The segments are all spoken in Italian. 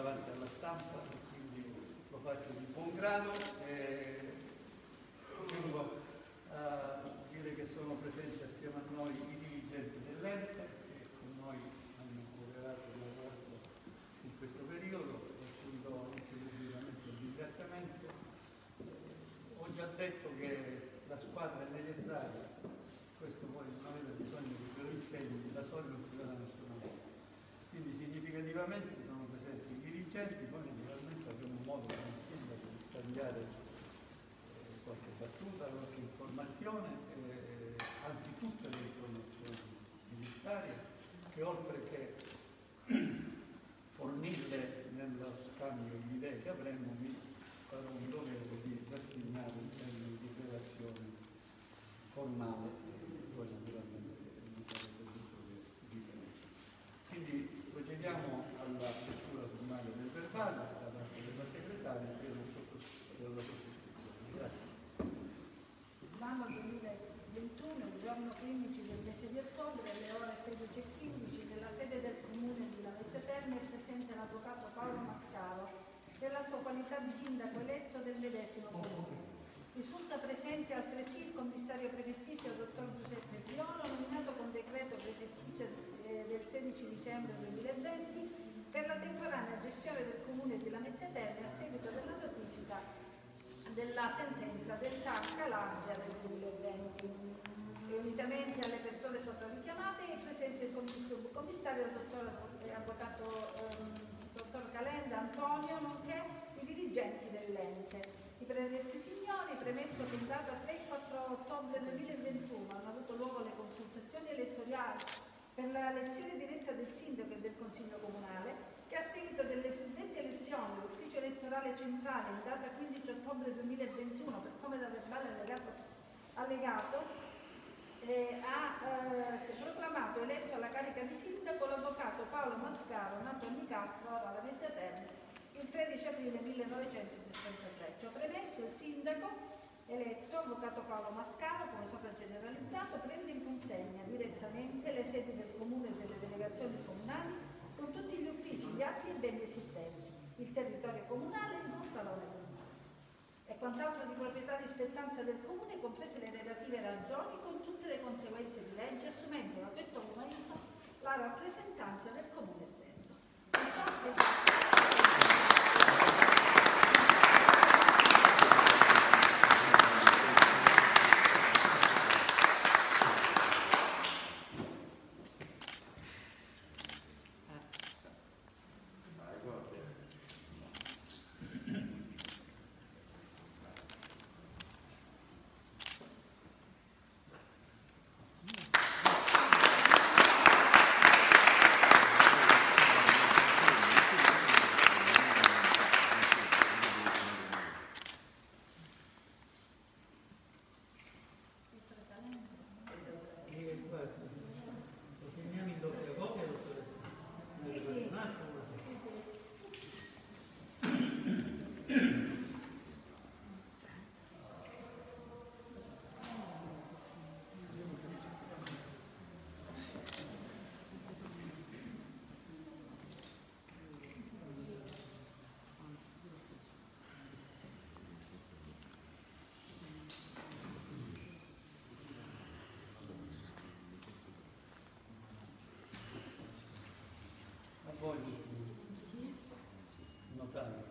davanti alla stampa, quindi lo faccio di buon grado. Tengo a dire che sono presenti assieme a noi i dirigenti dell'ente che con noi hanno cooperato e lavorato in questo periodo, facendo anche pubblicamente un ringraziamento. Ho già detto che la squadra è necessaria, questo poi non avete bisogno di più impegni, da soli non si va da nessuna parte. Quindi significativamente sono presenti i dirigenti, poi naturalmente avremo modo con il sindaco di scambiare qualche battuta, qualche informazione, anzi tutte le informazioni necessarie, che oltre che fornirle nello scambio di idee che avremo, mi farò un dovere di rassegnare in termini di relazione formale, poi naturalmente mi farete tutto di prima. Quindi procediamo alla lettura formale del verbale da parte della segretaria e della sottoscrizione. Grazie. L'anno 2021, il giorno 15 del mese di ottobre, alle ore 16:15, nella sede del comune di Lamezia Terme è presente l'avvocato Paolo Mascaro, nella sua qualità di sindaco eletto del medesimo comune. Risulta presente altresì il commissario prefettizio dottor Giuseppe Violo, nominato con decreto prefettizio del 16 dicembre 2020 per la temporanea gestione del comune di Lamezia Terme a seguito della notifica della sentenza del TAR Calabria del 2020. E unitamente alle persone sopra richiamate è presente il commissario dottor Calenda Antonio, nonché i dirigenti dell'ente. I predetti signori, premesso che in data 3 e 4 ottobre 2021 hanno avuto luogo le consultazioni elettorali per la elezione diretta del sindaco e del consiglio comunale, che a seguito delle suddette elezioni l'ufficio elettorale centrale in data 15 ottobre 2021, per come da verbale allegato si è proclamato eletto alla carica di sindaco l'avvocato Paolo Mascaro, nato a Nicastro, ora alla Lamezia Terme, il 13 aprile 1963. Ciò premesso, il sindaco eletto, avvocato Paolo Mascaro, come sopra generalizzato, prende in consegna direttamente le sedi del comune e delle delegazioni comunali con tutti gli uffici, gli atti e beni esistenti, il territorio comunale e il gonfalone comunale. E quant'altro di proprietà di spettanza del comune, comprese le relative ragioni, con tutte le conseguenze di legge, assumendo da questo momento la rappresentanza del comune stesso. Voglio notare.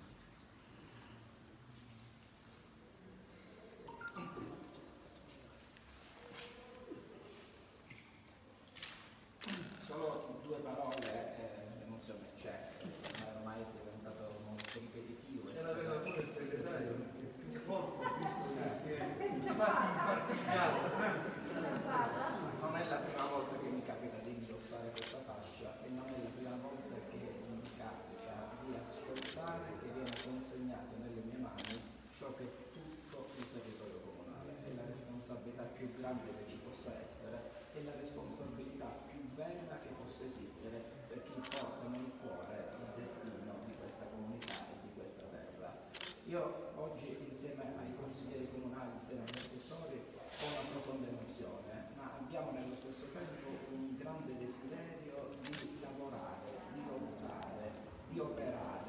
Solo due parole, l'emozione c'è, ormai è diventato molto ripetitivo. Era per la pure il segretario, perché più volte ho visto che si è quasi infarticato. Non è la prima volta che mi capita di indossare questa fascia e non è la prima volta che mi capita di ascoltare che viene consegnato nelle mie mani ciò che è tutto il territorio comunale. È la responsabilità più grande che ci possa essere, è la responsabilità più bella che possa esistere per chi porta nel cuore il destino di questa comunità e di questa terra. Io oggi insieme ai consiglieri comunali, insieme agli assessori, ho una profonda emozione, ma abbiamo nello stesso tempo un grande desiderio di lavorare, di lottare, di operare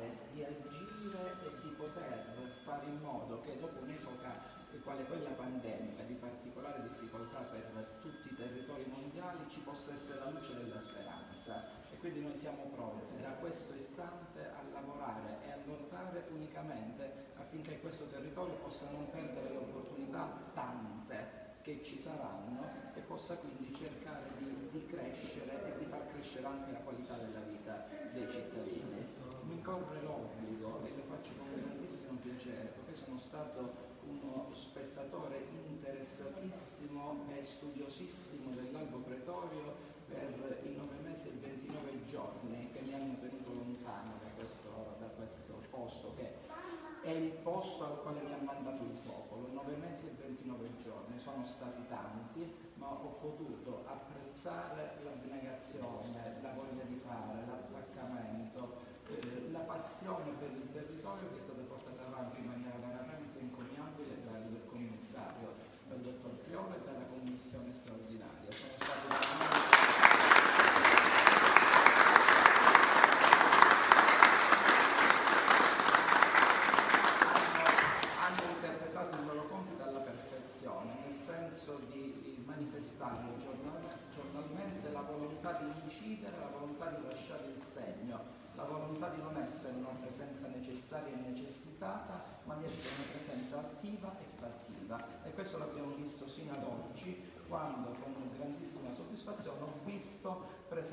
quale quella pandemica di particolare difficoltà per tutti i territori mondiali, ci possa essere la luce della speranza. E quindi noi siamo pronti da questo istante a lavorare e a lottare unicamente affinché questo territorio possa non perdere le opportunità tante che ci saranno e possa quindi cercare di crescere e di far crescere anche la qualità della vita dei cittadini. Mi corre l'obbligo, e lo faccio con grandissimo piacere, perché sono stato uno spettatore interessatissimo e studiosissimo dell'Albo Pretorio per i 9 mesi e 29 giorni che mi hanno tenuto lontano da questo posto, che è il posto al quale mi ha mandato il popolo. 9 mesi e 29 giorni, sono stati tanti, ma ho potuto apprezzare l'abnegazione, la voglia di fare, l'attaccamento, la passione per il territorio che è stata portata avanti in maniera veramente incommiabile dal commissario, dal dottor Priola e dalla commissione straordinaria. Sono stati hanno interpretato il loro compito alla perfezione, nel senso di manifestare giornalmente la volontà di incidere, la volontà di lasciare il segno, la volontà di non essere una presenza necessaria e necessitata, ma di essere una presenza attiva e fattiva. E questo l'abbiamo visto sino ad oggi, quando con grandissima soddisfazione ho visto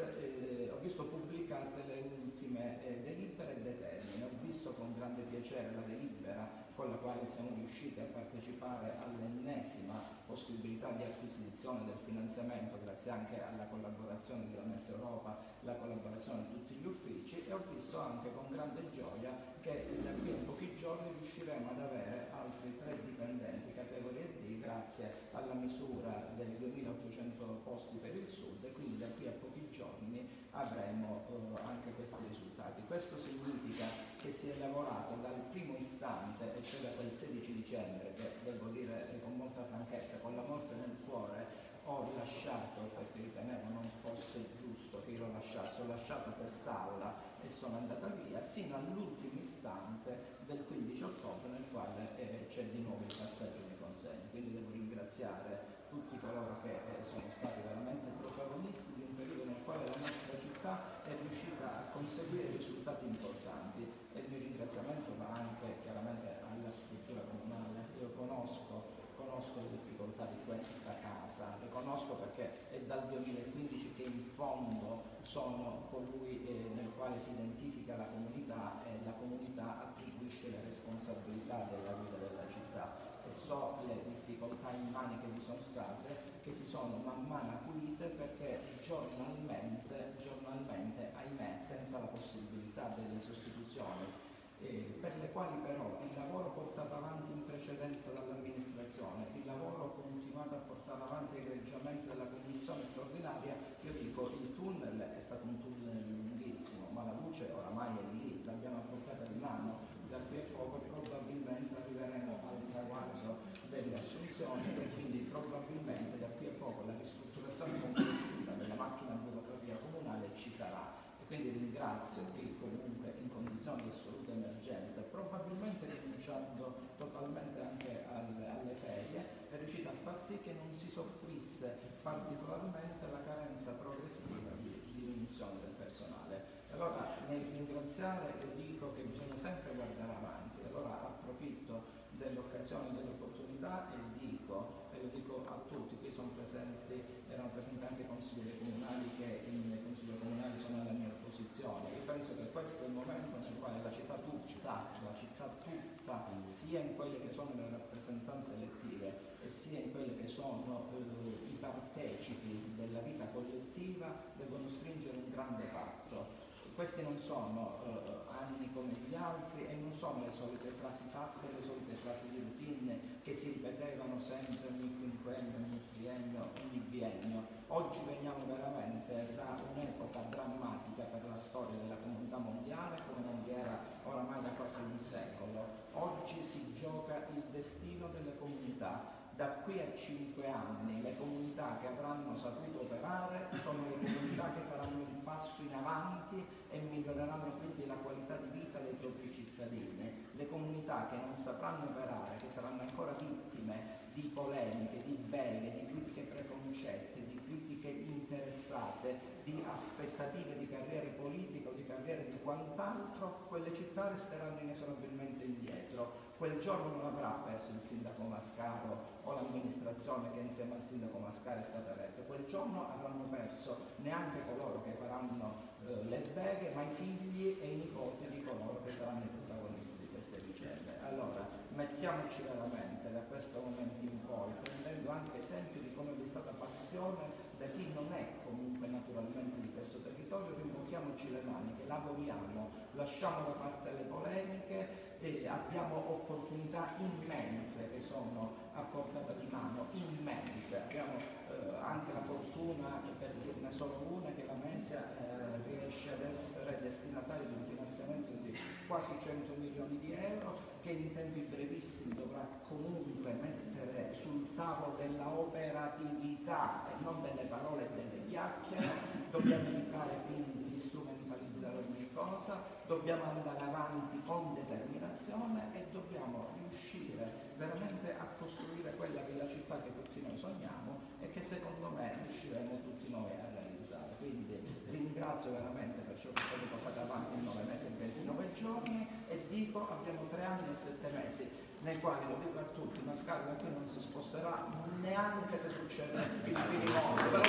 pubblicate le ultime delibere e determine. Ho visto con grande piacere la delibera con la quale siamo riusciti a partecipare all'ennesima possibilità di acquisizione del finanziamento, grazie anche alla collaborazione della Mezza Europa, la collaborazione di tutti gli uffici, e ho visto anche con grande gioia che da qui a pochi giorni riusciremo ad avere altri 3 dipendenti categoria D grazie alla misura dei 2800 posti per il Sud, e quindi da qui a pochi giorni avremo anche questi risultati. Questo significa che si è lavorato dal primo istante, e cioè da quel 16 dicembre, che devo dire con molta franchezza, con la morte nel cuore, ho lasciato, perché ritenevo non fosse giusto che io lo lasciassi, ho lasciato quest'aula e sono andata via, sino all'ultimo istante del 15 ottobre, nel quale c'è di nuovo il passaggio dei consegni. Quindi devo ringraziare tutti coloro che sono stati veramente protagonisti di un periodo nel quale la nostra città è riuscita a conseguire risultati importanti, e il mio ringraziamento va anche chiaramente alla struttura comunale. Io conosco le difficoltà di questa casa, le conosco perché è dal 2015 che in fondo sono colui nel quale si identifica la comunità, e la comunità attribuisce le responsabilità della guida della città, e so le difficoltà immani che vi sono state, che si sono man mano acuite, perché giornalmente, ahimè, senza la possibilità delle sostituzioni, per le quali però il lavoro portato avanti in precedenza dall'amministrazione, il lavoro continuato a portare avanti egregiamente dalla commissione straordinaria, io dico, il tunnel è stato un tunnel lunghissimo, ma la luce oramai è lì, l'abbiamo portata di mano. Da qui a poco probabilmente arriveremo al traguardo delle assunzioni, e quindi probabilmente da qui a poco la ristrutturazione complessiva della macchina burocratica comunale ci sarà. E quindi ringrazio chi comunque in condizioni di assoluta emergenza, probabilmente rinunciando totalmente anche alle ferie, è riuscita a far sì che non si soffrisse particolarmente la carenza progressiva di diminuzione del personale. Allora, nel ringraziare dico che bisogna sempre guardare avanti. Allora approfitto dell'occasione, dell'opportunità, e lo dico a tutti. Qui sono erano presenti anche i consiglieri comunali che in consiglio comunale sono nella mia posizione. Io penso che questo è il momento nel quale la città tutta, sia in quelle che sono le rappresentanze elettive e sia in quelle che sono i partecipi della vita collettiva, devono stringere un grande patto. Questi non sono anni come gli altri, e non sono le solite frasi fatte, le solite frasi di routine che si ripetevano sempre ogni quinquennio, ogni triennio, ogni biennio. Oggi veniamo veramente da un'epoca drammatica per la storia della comunità mondiale, come non vi era oramai da quasi un secolo. Oggi si gioca il destino delle comunità. Da qui a 5 anni le comunità che avranno saputo operare sono le comunità che faranno il passo in avanti e miglioreranno quindi la qualità di vita dei propri cittadini. Le comunità che non sapranno operare, che saranno ancora vittime di polemiche, di beghe, di critiche preconcette, di critiche interessate, di aspettative di carriere politica o di carriere di quant'altro, quelle città resteranno inesorabilmente indietro. Quel giorno non avrà perso il sindaco Mascaro o l'amministrazione che insieme al sindaco Mascaro è stata eletta. Quel giorno avranno perso neanche coloro che faranno le beghe, ma i figli e i nipoti di coloro che saranno i protagonisti di queste vicende. Allora, mettiamoci veramente da questo momento in poi, prendendo anche esempio di come vi è stata passione da chi non è comunque naturalmente di questo territorio, rimbocchiamoci le maniche, lavoriamo, lasciamo da parte le polemiche, abbiamo opportunità immense che sono a portata di mano, immense. Abbiamo anche la fortuna, per dirne solo una, che la Mesia riesce ad essere destinataria di un finanziamento di quasi 100 milioni di euro, che in tempi brevissimi dovrà comunque mettere sul tavolo della operatività e non delle parole e delle chiacchiere. Dobbiamo evitare quindi di strumentalizzare ogni cosa, dobbiamo andare avanti con determinazione e dobbiamo riuscire veramente a costruire quella che è la città che tutti noi sogniamo e che secondo me riusciremo tutti noi a realizzare. Quindi ringrazio veramente per ciò che è stato portato avanti in 9 mesi e 29 giorni e dico abbiamo 3 anni e 7 mesi nei quali, lo dico a tutti, Mascaro da qui non si sposterà neanche se succede il finimondo, però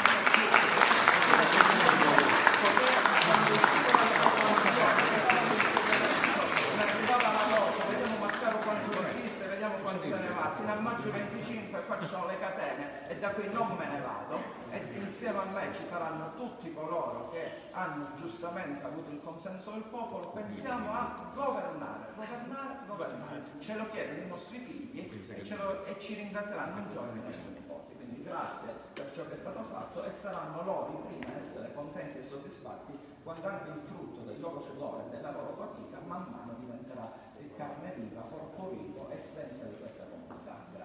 vediamo Mascaro quanto resiste, vediamo quanto se ne va. Sino a maggio 25 qua ci sono le catene e da qui non me ne vado, e insieme a me ci saranno tutti coloro che hanno giustamente avuto il consenso del popolo. Pensiamo a governare, ce lo chiedono i nostri figli e ci ringrazieranno un giorno i nostri nipoti. Quindi grazie per ciò che è stato fatto e saranno loro i primi a essere contenti e soddisfatti quando anche il frutto del loro sudore e della loro fatica man mano diventerà carne viva, corpo vivo, essenza di questa comunità.